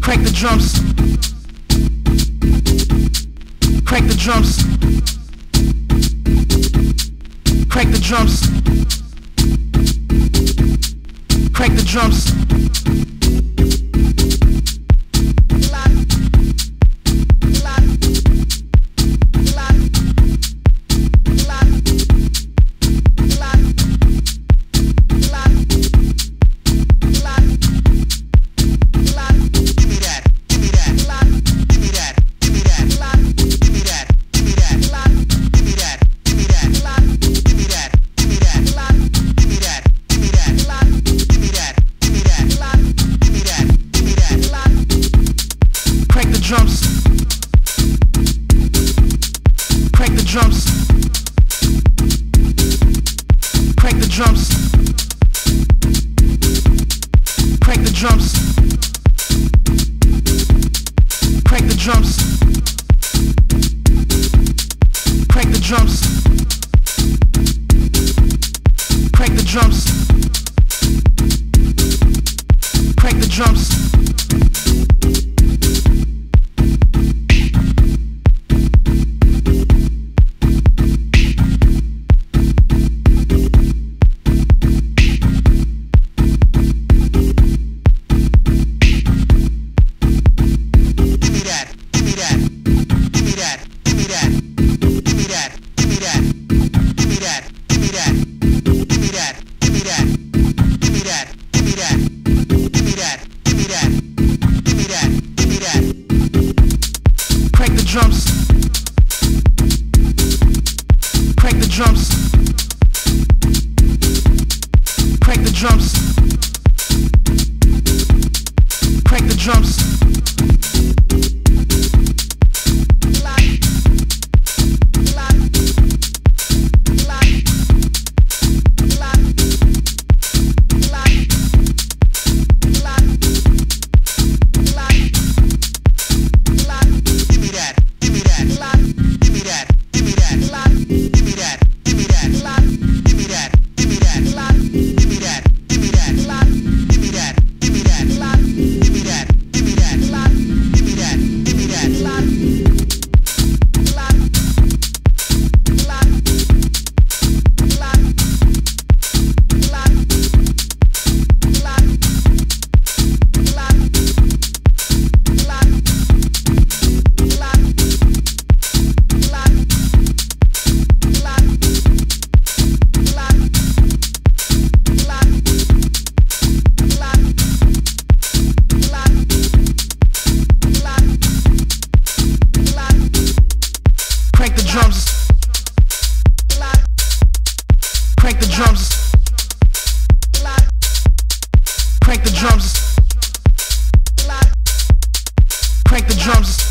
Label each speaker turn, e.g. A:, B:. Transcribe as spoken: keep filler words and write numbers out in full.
A: Crank the drums. Crank the drums. Crank the drums. Crank the drums. Drums. Crank the drums. Crank the drums. Crank the drums. Crank the drums. Crank the drums. Crank the drums. Crank the drums. Drums. Crank the drums. Crank the drums. Crank the drums. Crank the drums. Crank the drums. Crank the drums. Crank the drums.